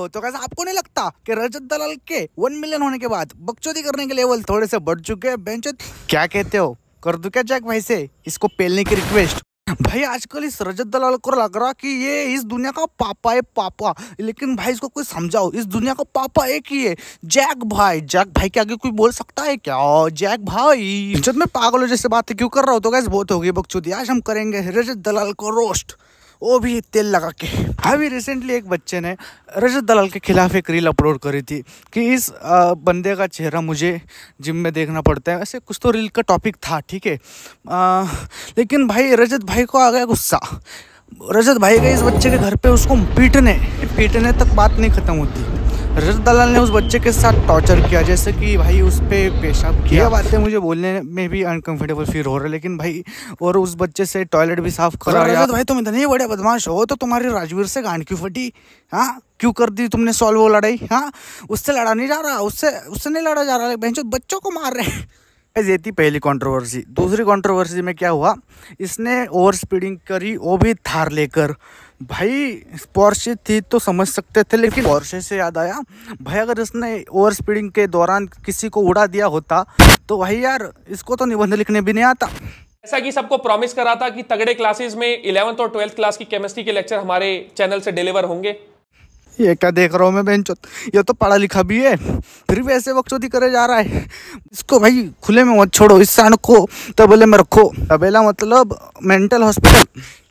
हो। तो कैसा आपको नहीं लगता कि रजत दलाल के 1 मिलियन होने के बाद बकचोदी करने के लेवल थोड़े से बढ़ चुके हैं? बेंचोद क्या कहते हो, कर दूं क्या जैक भाई से इसको पेलने की रिक्वेस्ट? भाई आजकल इस रजत दलाल को लग रहा कि ये इस दुनिया का पापा है, पापा। लेकिन भाई इसको कोई समझाओ, इस दुनिया का पापा एक ही है, जैक भाई। जैक भाई के आगे कोई बोल सकता है क्या? जैक भाई जब मैं पागलों जैसे बातें क्यों कर रहा हूँ? तो गैस बहुत हो गई बकचोदी। आज हम करेंगे रजत दलाल को रोस्ट, वो भी तेल लगा के। अभी रिसेंटली एक बच्चे ने रजत दलाल के खिलाफ एक रील अपलोड करी थी कि इस बंदे का चेहरा मुझे जिम में देखना पड़ता है, ऐसे कुछ तो रील का टॉपिक था, ठीक है। लेकिन भाई रजत भाई को आ गया गुस्सा। रजत भाई गए इस बच्चे के घर पे उसको पीटने तक बात नहीं खत्म होती। रजत दलाल ने उस बच्चे के साथ टॉर्चर किया, जैसे कि भाई उस पर पेशाब किया। ये बातें मुझे बोलने में भी अनकंफर्टेबल फील हो रहा है, लेकिन भाई और उस बच्चे से टॉयलेट भी साफ करा। रजत भाई तुम इतने बड़े बदमाश हो तो तुम्हारी राजवीर से गांड क्यों फटी? हाँ, क्यों कर दी तुमने सॉल्व वो लड़ाई? हाँ, उससे लड़ा नहीं जा रहा, उससे नहीं लड़ा जा रहा, बेंचो बच्चों को मार रहे हैं। ये थी पहली कंट्रोवर्सी। दूसरी कंट्रोवर्सी में क्या हुआ, इसने ओवर स्पीडिंग करी, वो भी थार लेकर। भाई पोर्शे थी तो समझ सकते थे, लेकिन पोर्शे से याद आया भाई, अगर इसने ओवर स्पीडिंग के दौरान किसी को उड़ा दिया होता तो भाई यार इसको तो निबंध लिखने भी नहीं आता। जैसा कि सबको प्रॉमिस करा था कि तगड़े क्लासेस में 11th और 12th क्लास की केमिस्ट्री के लेक्चर हमारे चैनल से डिलीवर होंगे। ये क्या देख रहा हूँ मैं बेंचोद, ये तो पढ़ा लिखा भी है फिर भी ऐसे बकचोदी करे जा रहा है। इसको भाई खुले में मत छोड़ो, इस सांड को तबेले में रखो। तबेला मतलब मेंटल हॉस्पिटल।